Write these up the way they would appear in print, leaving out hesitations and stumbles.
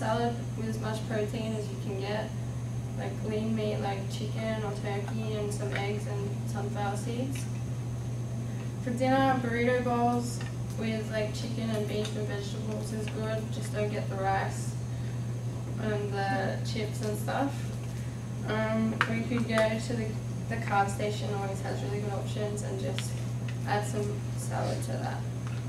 salad with as much protein as you can get, like lean meat like chicken or turkey and some eggs and sunflower seeds. For dinner, burrito bowls with like chicken and beef and vegetables is good, just don't get the rice and the chips and stuff. We could go to the carb station, always has really good options, and just add some salad to that.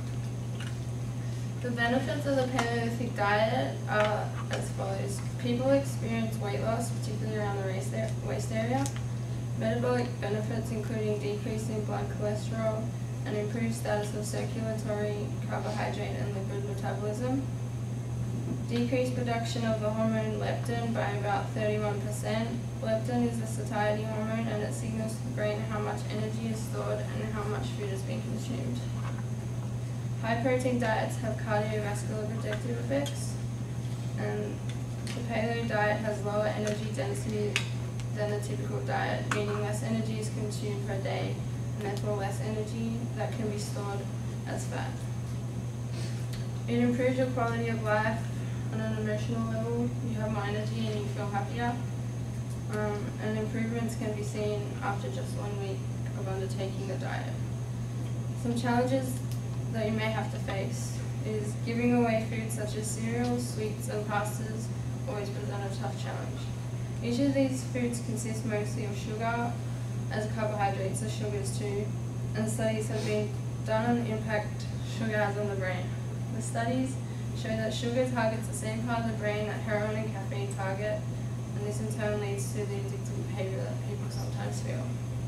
The benefits of the Paleolithic diet are as follows. People experience weight loss, particularly around the waist area. Metabolic benefits including decreasing blood cholesterol and improved status of circulatory, carbohydrate and lipid metabolism. Decreased production of the hormone leptin by about 31%. Leptin is the satiety hormone and it signals to the brain how much energy is stored and how much food is being consumed. High protein diets have cardiovascular protective effects, and the paleo diet has lower energy density than the typical diet, meaning less energy is consumed per day and therefore less energy that can be stored as fat. It improves your quality of life on an emotional level. You have more energy and you feel happier, and improvements can be seen after just 1 week of undertaking the diet. Some challenges that you may have to face is giving away foods such as cereals, sweets and pastas always present a tough challenge. Each of these foods consists mostly of sugar, as carbohydrates are sugars too, and studies have been done on the impact sugar has on the brain. The studies show that sugar targets the same part of the brain that heroin and caffeine target, and this in turn leads to the addictive behavior that people sometimes feel.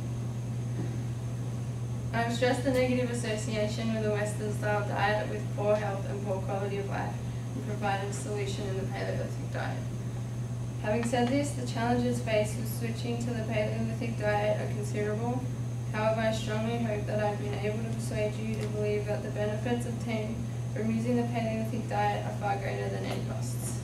I've stressed the negative association with the Western-style diet with poor health and poor quality of life, and provided a solution in the Paleolithic diet. Having said this, the challenges faced with switching to the Paleolithic diet are considerable. However, I strongly hope that I've been able to persuade you to believe that the benefits obtained from using the Paleolithic diet are far greater than any costs.